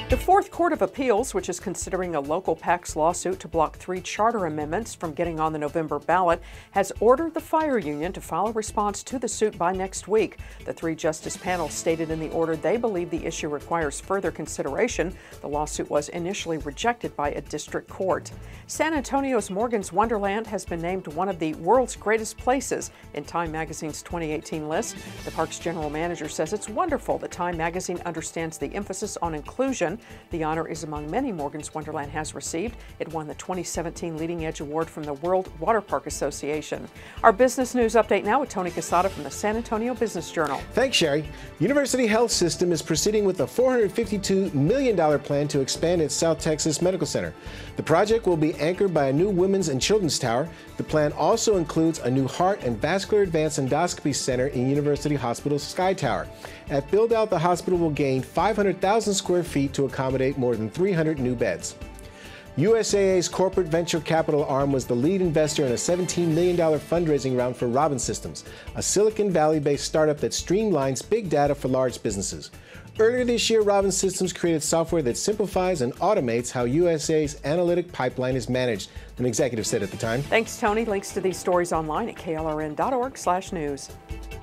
The Fourth Court of Appeals, which is considering a local PAC's lawsuit to block 3 charter amendments from getting on the November ballot, has ordered the fire union to file a response to the suit by next week. The 3-justice panel stated in the order they believe the issue requires further consideration. The lawsuit was initially rejected by a district court. San Antonio's Morgan's Wonderland has been named one of the world's greatest places in Time Magazine's 2018 list. The park's general manager says it's wonderful that Time Magazine understands the emphasis on inclusion. The honor is among many Morgan's Wonderland has received. It won the 2017 Leading Edge Award from the World Water Park Association. Our business news update now with Tony Casada from the San Antonio Business Journal. Thanks, Sherry. University Health System is proceeding with a $452 million plan to expand its South Texas Medical Center. The project will be anchored by a new women's and children's tower. The plan also includes a new heart and vascular advanced endoscopy center in University Hospital's Sky Tower. At build-out, the hospital will gain 500,000 square feet to accommodate more than 300 new beds. USAA's corporate venture capital arm was the lead investor in a $17 million fundraising round for Robin Systems, a Silicon Valley-based startup that streamlines big data for large businesses. Earlier this year, Robin Systems created software that simplifies and automates how USAA's analytic pipeline is managed, an executive said at the time. Thanks, Tony. Links to these stories online at klrn.org/news.